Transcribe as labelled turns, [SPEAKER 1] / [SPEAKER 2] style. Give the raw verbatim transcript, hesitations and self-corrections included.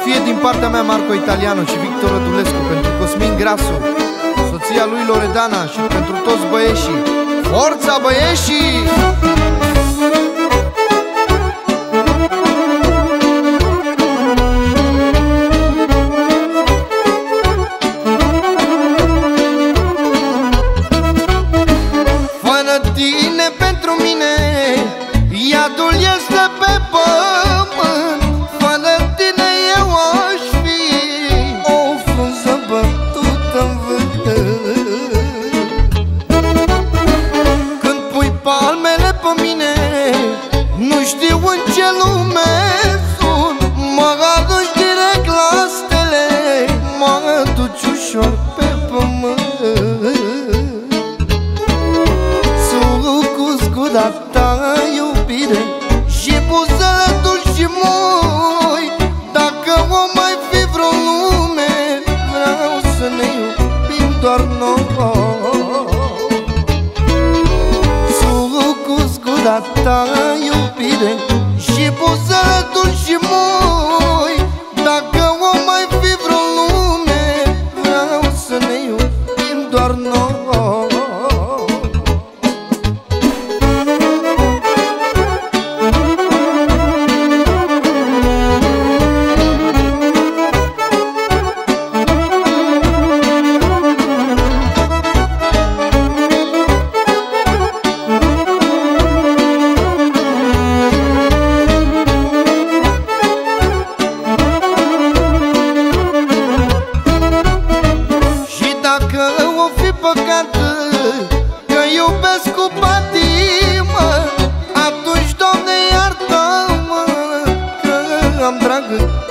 [SPEAKER 1] fie din partea mea Marco Italiano și Victor Rădulescu, pentru Cosmin Grasu, soția lui Loredana și pentru toți băieșii. Forța, băieșii! Fără tine pentru mine iadul este pe pământ. Fără tine eu aș fi o frunză bătută-n vânt. Când pui palmele pe mine, nu știu în ce lume sunt. Mă aduci direct la stele, mă duci ușor pe pământ. Scuda ta, iubire, și buzele dulci moi. Dacă o mai fi vreo lume, vreau să ne iubim doar noi. Cu scuda ta, iubire, și buzele dulci moi. Dacă o mai fi vreo lume, vreau să ne iubim doar noi. Că iubesc cu patimă, atunci, Doamne, iartă-mă, că am drag